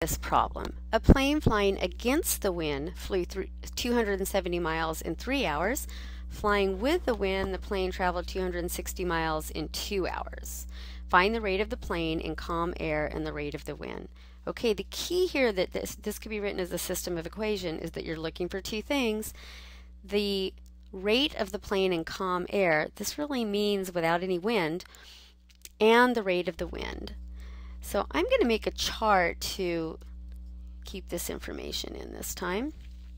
this problem. A plane flying against the wind flew 270 miles in 3 hours. Flying with the wind, the plane traveled 260 miles in 2 hours. Find the rate of the plane in calm air and the rate of the wind. Okay, the key here that this could be written as a system of equation is that you're looking for two things. The rate of the plane in calm air, this really means without any wind, and the rate of the wind. So I'm going to make a chart to keep this information in this time.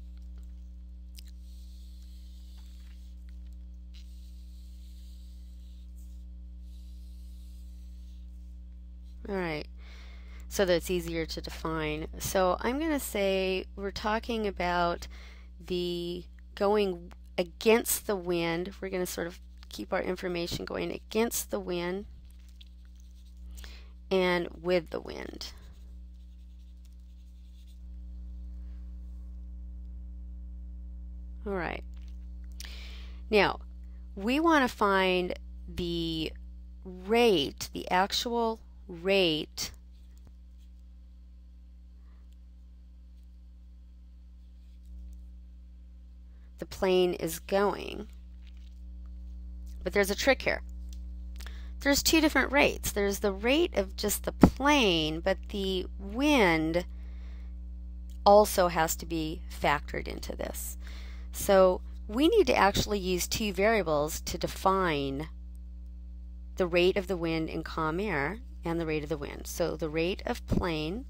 All right, so that it's easier to define. So I'm going to say we're talking about the going against the wind. We're going to sort of keep our information going against the wind and with the wind. All right. Now, we want to find the rate, the actual rate the plane is going. But there's a trick here. There's two different rates. There's the rate of just the plane, but the wind also has to be factored into this. So we need to actually use two variables to define the rate of the wind in calm air and the rate of the wind. So the rate of plane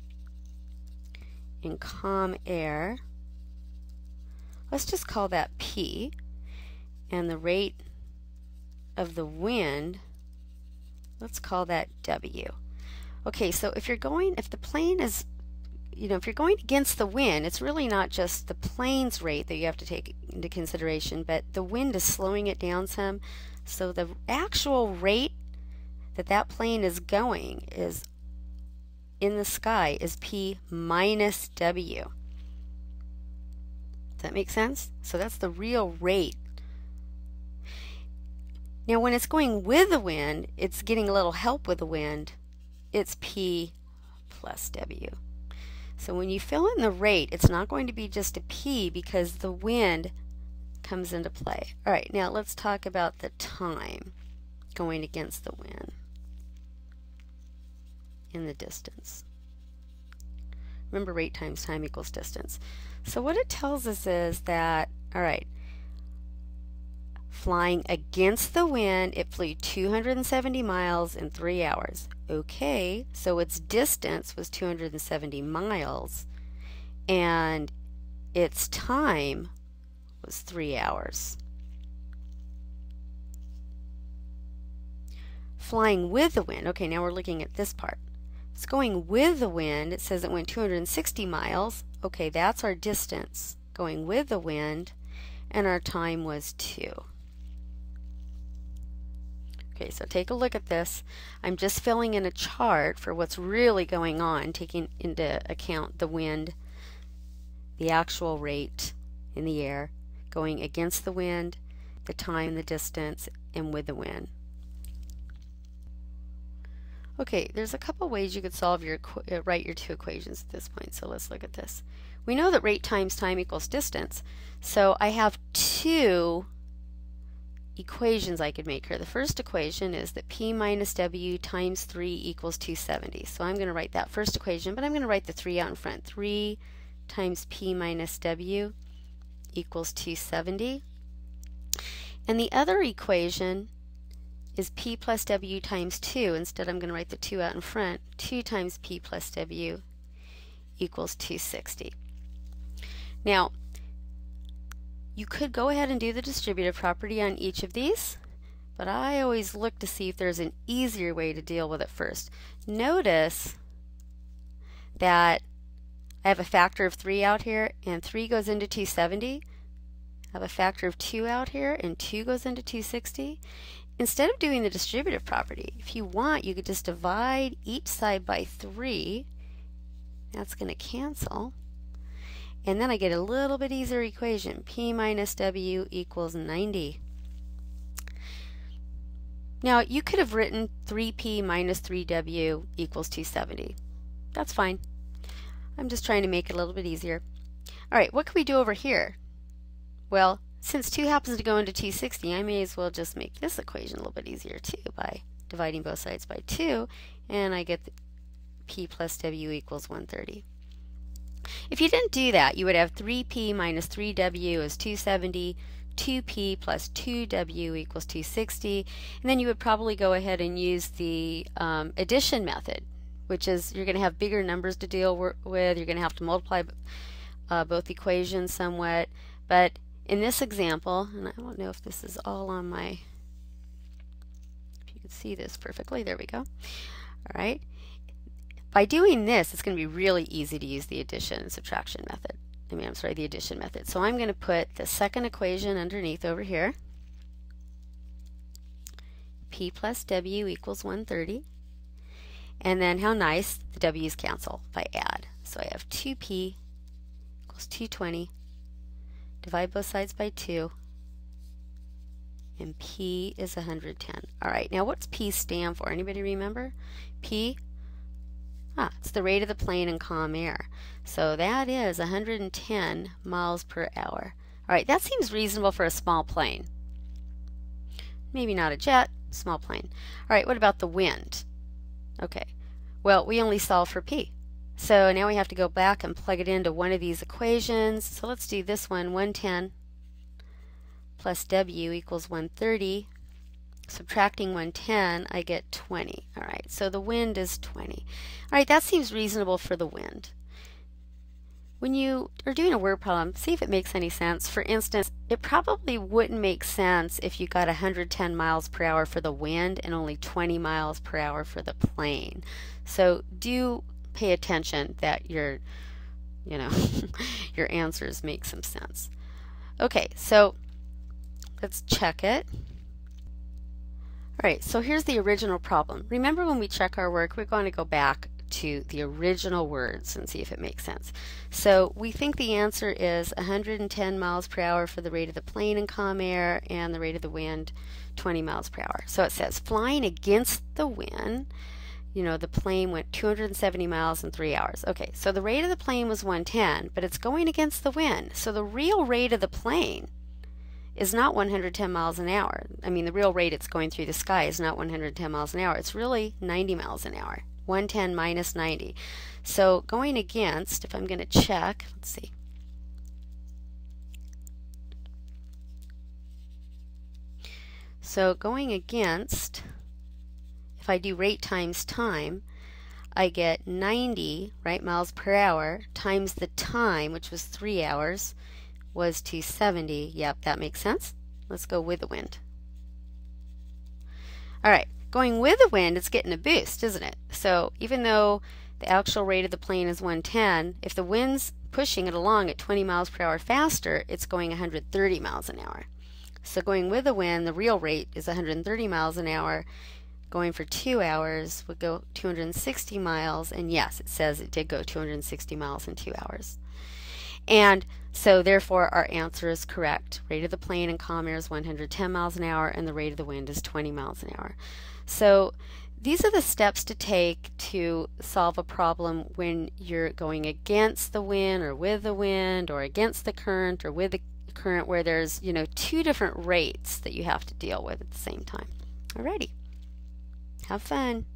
in calm air, let's just call that P, and the rate of the wind, let's call that W. Okay, so if the plane is, if you're going against the wind, it's really not just the plane's rate that you have to take into consideration, but the wind is slowing it down some. So the actual rate that plane is going is in the sky is P minus W. Does that make sense? So that's the real rate. Now when it's going with the wind, it's getting a little help with the wind. It's P plus W. So when you fill in the rate, it's not going to be just a P because the wind comes into play. All right, now let's talk about the time going against the wind in the distance. Remember, rate times time equals distance. So what it tells us is that, all right, flying against the wind, it flew 270 miles in 3 hours. Okay, so its distance was 270 miles, and its time was 3 hours. Flying with the wind, okay, now we're looking at this part. It's going with the wind. It says it went 260 miles. Okay, that's our distance going with the wind, and our time was 2. Okay, so take a look at this. I'm just filling in a chart for what's really going on, taking into account the wind, the actual rate in the air, going against the wind, the time, the distance, and with the wind. Okay, there's a couple ways you could solve write your two equations at this point, so let's look at this. We know that rate times time equals distance, so I have two equations I could make here. The first equation is that P minus W times 3 equals 270. So I'm going to write that first equation, but I'm going to write the 3 out in front. 3 times P minus W equals 270. And the other equation is P plus W times 2. Instead, I'm going to write the 2 out in front. 2 times P plus W equals 260. Now, you could go ahead and do the distributive property on each of these, but I always look to see if there's an easier way to deal with it first. Notice that I have a factor of 3 out here, and 3 goes into 270. I have a factor of 2 out here, and 2 goes into 260. Instead of doing the distributive property, if you want, you could just divide each side by 3. That's going to cancel. And then I get a little bit easier equation. P minus W equals 90. Now, you could have written 3P minus 3W equals 270. That's fine. I'm just trying to make it a little bit easier. All right, what can we do over here? Well, since 2 happens to go into 260, I may as well just make this equation a little bit easier too by dividing both sides by 2, and I get P plus W equals 130. If you didn't do that, you would have 3P minus 3W is 270, 2P plus 2W equals 260, and then you would probably go ahead and use the addition method, which is you're going to have bigger numbers to deal with, you're going to have to multiply both equations somewhat, but in this example, and I don't know if this is all on my, if you can see this perfectly, there we go. All right. By doing this, it's going to be really easy to use the addition and subtraction method. The addition method. So I'm going to put the second equation underneath over here. P plus W equals 130. And then how nice, the W's cancel if I add. So I have 2P equals 220. Divide both sides by 2. And P is 110. All right, now what's P stand for? Anybody remember? P? It's the rate of the plane in calm air. So that is 110 miles per hour. All right, that seems reasonable for a small plane. Maybe not a jet, small plane. All right, what about the wind? Okay, well, we only solved for P. So now we have to go back and plug it into one of these equations. So let's do this one, 110 plus W equals 130. Subtracting 110, I get 20. All right, so the wind is 20. All right, that seems reasonable for the wind. When you are doing a word problem, see if it makes any sense. For instance, it probably wouldn't make sense if you got 110 miles per hour for the wind and only 20 miles per hour for the plane. So do pay attention that your answers make some sense. Okay, so let's check it. All right, so here's the original problem. Remember when we check our work, we're going to go back to the original words and see if it makes sense. So we think the answer is 110 miles per hour for the rate of the plane in calm air and the rate of the wind 20 miles per hour. So it says flying against the wind, the plane went 270 miles in 3 hours. Okay, so the rate of the plane was 110, but it's going against the wind. So the real rate of the plane is not 110 miles an hour. I mean, the real rate it's going through the sky is not 110 miles an hour. It's really 90 miles an hour. 110 minus 90. So going against, if I'm going to check, let's see. So going against, if I do rate times time, I get 90, right, miles per hour times the time, which was 3 hours, was 270. Yep, that makes sense. Let's go with the wind. All right, going with the wind, it's getting a boost, isn't it? So even though the actual rate of the plane is 110, if the wind's pushing it along at 20 miles per hour faster, it's going 130 miles an hour. So going with the wind, the real rate is 130 miles an hour. Going for 2 hours would go 260 miles, and yes, it says it did go 260 miles in 2 hours. And so therefore our answer is correct. Rate of the plane in calm air is 110 miles an hour and the rate of the wind is 20 miles an hour. So these are the steps to take to solve a problem when you're going against the wind or with the wind or against the current or with the current, where there's two different rates that you have to deal with at the same time. Alrighty, have fun.